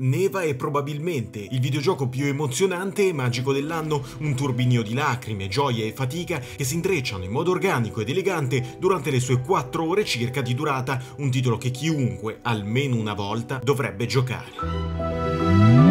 Neva è probabilmente il videogioco più emozionante e magico dell'anno, un turbinio di lacrime, gioia e fatica che si intrecciano in modo organico ed elegante durante le sue 4 ore circa di durata, un titolo che chiunque, almeno una volta, dovrebbe giocare.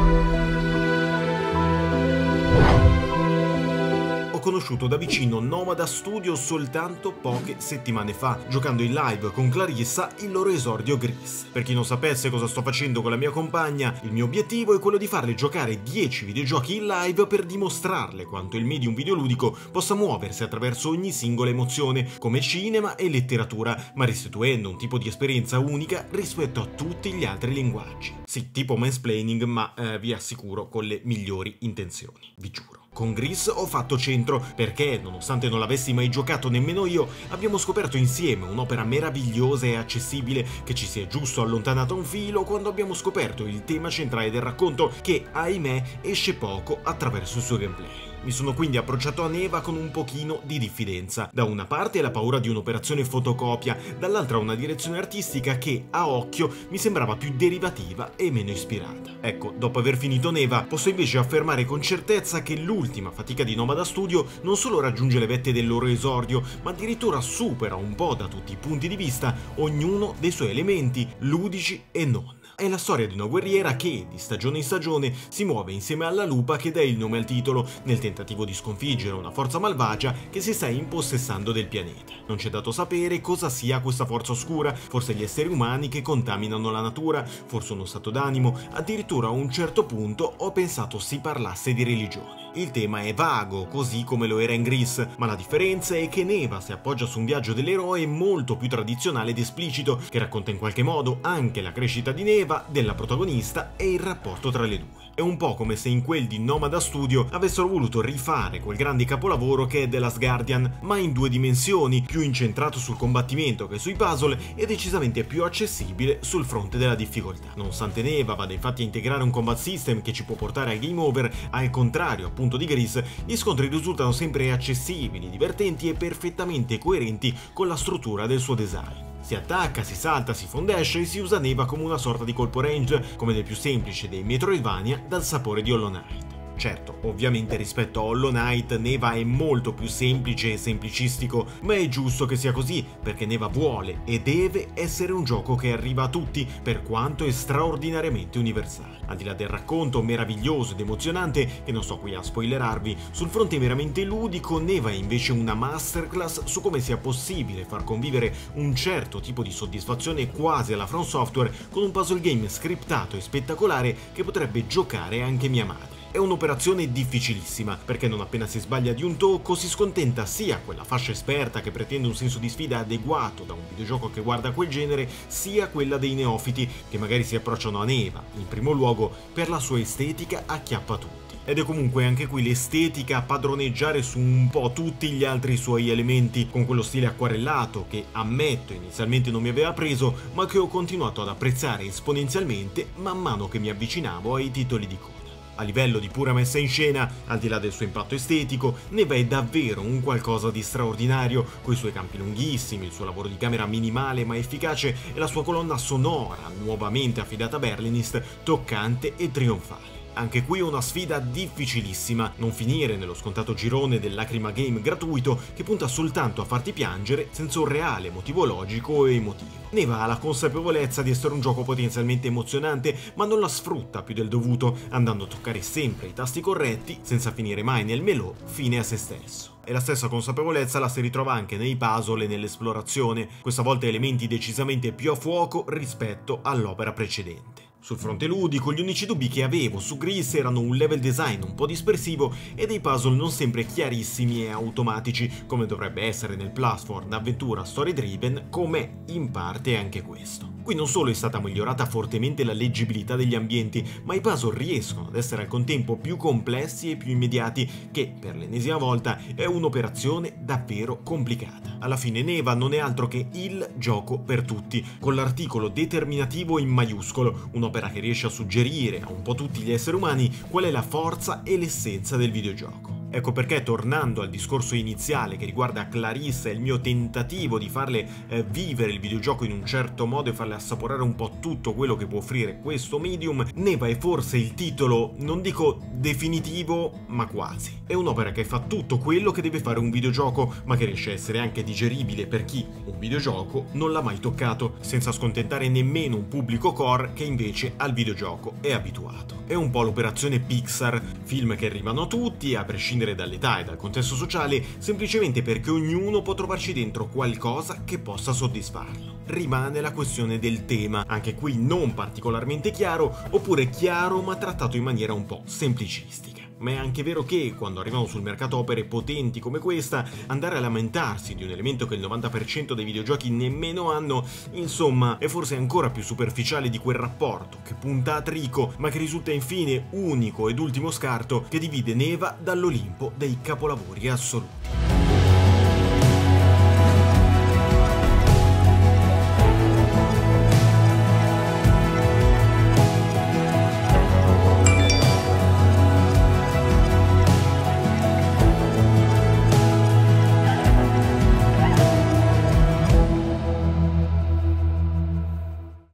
Ho conosciuto da vicino Nomada Studio soltanto poche settimane fa, giocando in live con Clarissa il loro esordio Gris. Per chi non sapesse cosa sto facendo con la mia compagna, il mio obiettivo è quello di farle giocare 10 videogiochi in live per dimostrarle quanto il medium videoludico possa muoversi attraverso ogni singola emozione, come cinema e letteratura, ma restituendo un tipo di esperienza unica rispetto a tutti gli altri linguaggi. Sì, tipo mansplaining, ma vi assicuro con le migliori intenzioni, vi giuro. Con Gris ho fatto centro perché, nonostante non l'avessi mai giocato nemmeno io, abbiamo scoperto insieme un'opera meravigliosa e accessibile che ci si è giusto allontanato un filo quando abbiamo scoperto il tema centrale del racconto che, ahimè, esce poco attraverso il suo gameplay. Mi sono quindi approcciato a Neva con un pochino di diffidenza. Da una parte la paura di un'operazione fotocopia, dall'altra una direzione artistica che, a occhio, mi sembrava più derivativa e meno ispirata. Ecco, dopo aver finito Neva, posso invece affermare con certezza che l'ultima fatica di Nomada Studio non solo raggiunge le vette del loro esordio, ma addirittura supera un po' da tutti i punti di vista ognuno dei suoi elementi, ludici e non. È la storia di una guerriera che, di stagione in stagione, si muove insieme alla lupa che dà il nome al titolo, nel tentativo di sconfiggere una forza malvagia che si sta impossessando del pianeta. Non c'è dato sapere cosa sia questa forza oscura, forse gli esseri umani che contaminano la natura, forse uno stato d'animo, addirittura a un certo punto ho pensato si parlasse di religione. Il tema è vago, così come lo era in Gris, ma la differenza è che Neva si appoggia su un viaggio dell'eroe molto più tradizionale ed esplicito, che racconta in qualche modo anche la crescita di Neva, della protagonista e il rapporto tra le due. È un po' come se in quel di Nomada Studio avessero voluto rifare quel grande capolavoro che è The Last Guardian, ma in 2 dimensioni, più incentrato sul combattimento che sui puzzle e decisamente più accessibile sul fronte della difficoltà. Nonostante Neva vada infatti a integrare un combat system che ci può portare al game over, al contrario appunto di Gris, gli scontri risultano sempre accessibili, divertenti e perfettamente coerenti con la struttura del suo design. Si attacca, si salta, si fondesce e si usa Neva come una sorta di colpo range, come nel più semplice dei Metroidvania dal sapore di Hollow Knight. Certo, ovviamente rispetto a Hollow Knight Neva è molto più semplice e semplicistico, ma è giusto che sia così, perché Neva vuole e deve essere un gioco che arriva a tutti, per quanto è straordinariamente universale. Al di là del racconto meraviglioso ed emozionante, che non sto qui a spoilerarvi, sul fronte meramente ludico Neva è invece una masterclass su come sia possibile far convivere un certo tipo di soddisfazione quasi alla From Software con un puzzle game scriptato e spettacolare che potrebbe giocare anche mia madre. È un'operazione difficilissima, perché non appena si sbaglia di un tocco si scontenta sia quella fascia esperta che pretende un senso di sfida adeguato da un videogioco che guarda quel genere, sia quella dei neofiti che magari si approcciano a Neva, in primo luogo per la sua estetica acchiappa tutti. Ed è comunque anche qui l'estetica a padroneggiare su un po' tutti gli altri suoi elementi, con quello stile acquarellato che, ammetto, inizialmente non mi aveva preso, ma che ho continuato ad apprezzare esponenzialmente man mano che mi avvicinavo ai titoli di coda. A livello di pura messa in scena, al di là del suo impatto estetico, Neva è davvero un qualcosa di straordinario, coi suoi campi lunghissimi, il suo lavoro di camera minimale ma efficace e la sua colonna sonora, nuovamente affidata a Berlinist, toccante e trionfale. Anche qui una sfida difficilissima, non finire nello scontato girone del lacrima game gratuito che punta soltanto a farti piangere senza un reale motivo logico e emotivo. Neva ha la consapevolezza di essere un gioco potenzialmente emozionante, ma non la sfrutta più del dovuto, andando a toccare sempre i tasti corretti, senza finire mai nel melò, fine a se stesso. E la stessa consapevolezza la si ritrova anche nei puzzle e nell'esplorazione, questa volta elementi decisamente più a fuoco rispetto all'opera precedente. Sul fronte ludico, gli unici dubbi che avevo su Gris erano un level design un po' dispersivo e dei puzzle non sempre chiarissimi e automatici, come dovrebbe essere nel platform d'avventura story driven, com'è in parte anche questo. Qui non solo è stata migliorata fortemente la leggibilità degli ambienti, ma i puzzle riescono ad essere al contempo più complessi e più immediati, che per l'ennesima volta è un'operazione davvero complicata. Alla fine Neva non è altro che il gioco per tutti, con l'articolo determinativo in maiuscolo, un'opera che riesce a suggerire a un po' tutti gli esseri umani qual è la forza e l'essenza del videogioco. Ecco perché, tornando al discorso iniziale che riguarda Clarissa e il mio tentativo di farle vivere il videogioco in un certo modo e farle assaporare un po' tutto quello che può offrire questo medium, Neva è forse il titolo, non dico definitivo, ma quasi. È un'opera che fa tutto quello che deve fare un videogioco, ma che riesce a essere anche digeribile per chi un videogioco non l'ha mai toccato, senza scontentare nemmeno un pubblico core che invece al videogioco è abituato. È un po' l'operazione Pixar, film che arrivano a tutti, a prescindere dall'età e dal contesto sociale, semplicemente perché ognuno può trovarci dentro qualcosa che possa soddisfarlo. Rimane la questione del tema, anche qui non particolarmente chiaro, oppure chiaro ma trattato in maniera un po' semplicistica. Ma è anche vero che, quando arrivano sul mercato opere potenti come questa, andare a lamentarsi di un elemento che il 90% dei videogiochi nemmeno hanno, insomma, è forse ancora più superficiale di quel rapporto che punta a trico, ma che risulta infine unico ed ultimo scarto che divide Neva dall'Olimpo dei capolavori assoluti.